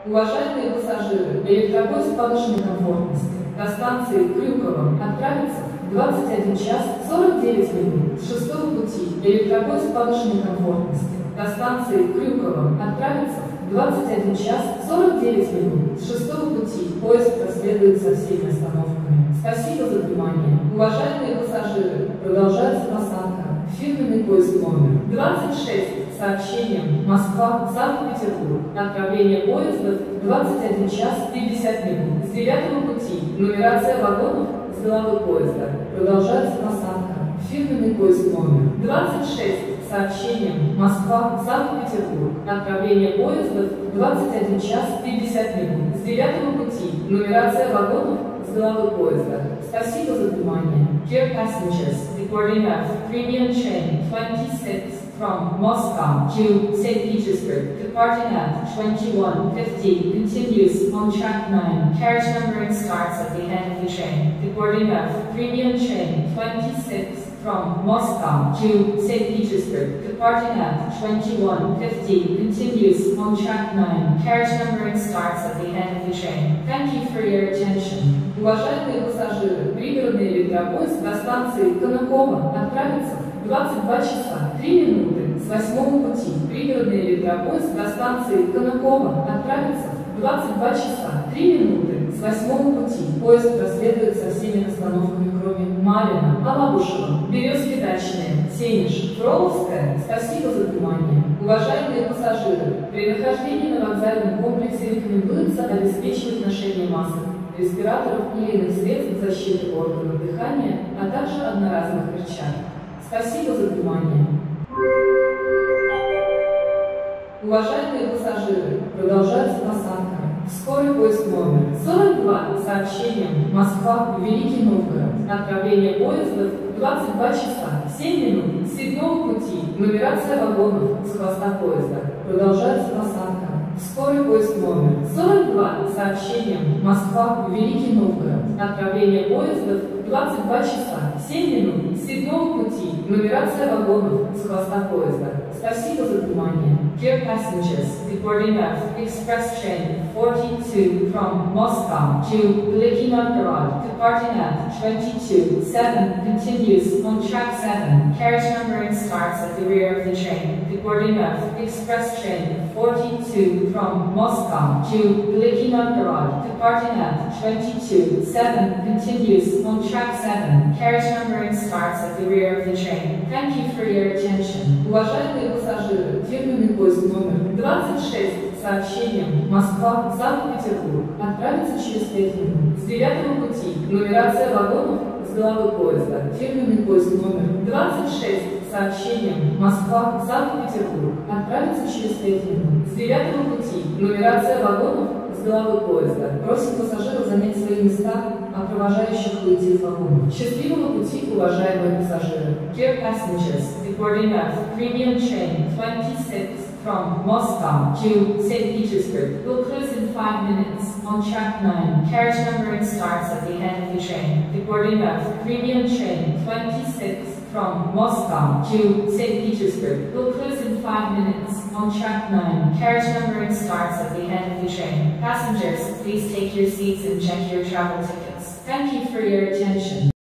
Уважаемые пассажиры, электропоезд повышенной комфортности до станции Крюково отправится в 21 час 49 минут с 6-го пути. Электропоезд повышенной комфортности до станции Крюково отправится в 21 час 49 минут с 6-го пути. Поезд проследует со всеми остановками. Спасибо за внимание. Уважаемые пассажиры, продолжается посадка. Фирменный поезд номер 26 с сообщением Москва-Санкт-Петербург. Отправление поезда в 21 час 50 минут с 9-го пути. Нумерация вагонов с головы поезда. Продолжается посадка. Фирменный поезд номер 26 с сообщением Москва-Санкт-Петербург. Отправление поезда в 21 час 50 минут с 9-го пути. Нумерация вагонов с головы поезда. Спасибо за внимание. Dear passengers, departing at premium train 26 from Moscow to St. Petersburg, departing at 21:50, continues on track 9. Carriage numbering starts at the end of the train. Departing at premium train 26 from Moscow to St. Petersburg, departing at 21:50, continues on track 9. Carriage numbering starts at the end of the train. Thank you for your attention. Уважаемые пассажиры, пригородный электропоезд до станции Конаково отправится в 22 часа 3 минуты с 8-го пути. Пригородный электропоезд до станции Конаково отправится в 22 часа 3 минуты с 8-го пути. Поезд проследует со всеми остановками, кроме Марина, Алабушева, Березки Дачные, Сенеж, Фроловская. Спасибо за внимание. Уважаемые пассажиры, при нахождении на вокзальном комплексе рекомендуется обеспечивать ношение масок, респираторов и иных средств защиты органов дыхания, а также одноразовых перчаток. Спасибо за внимание. Уважаемые пассажиры, продолжается посадка. Скорый поезд номер 42 с сообщением Москва-Великий Новгород. Отправление поезда в 22 часа 7 минут с 7-го пути. Нумерация вагонов с хвоста поезда. Продолжается посадка. Скорый поезд номер 42 с сообщением Москва-Великий Новгород. Отправление поезда в 22 часа 7 минут с 7-го пути. Нумерация вагонов с хвоста поезда. Спасибо за внимание. Dear passengers, departing at express train 42 from Moscow to Veliki Novgorod, departing at 22:07, continues on track 7. Carriage numbering starts at the rear of the train. Departing at express train 42 from Moscow to Veliki Novgorod, departing at 22:07, continues on track 7. Carriage numbering starts at the rear of the train. Thank you for your attention. Уважаемые пассажиры, фирменный поезд номер 26 с сообщением Москва-Санкт-Петербург отправится через 5 минут с 9-го пути. Нумерация вагонов с головы поезда. Фирменный поезд номер 26 с сообщением Москва-Санкт-Петербург отправится через 5 минут с 9-го пути. Нумерация вагонов с головы поезда. Просим пассажиров занять свои места, а провожающих выйти из вагона. Счастливого пути, уважаемые пассажиры. Dear passengers, departing at premium train 26 from Moscow to St. Petersburg, will close in 5 minutes on track 9. Carriage numbering starts at the end of the train. Departing at premium train 26 from Moscow to St. Petersburg, will close in 5 minutes on track 9. Carriage numbering starts at the end of the train. Passengers, please take your seats and check your travel tickets. Thank you for your attention.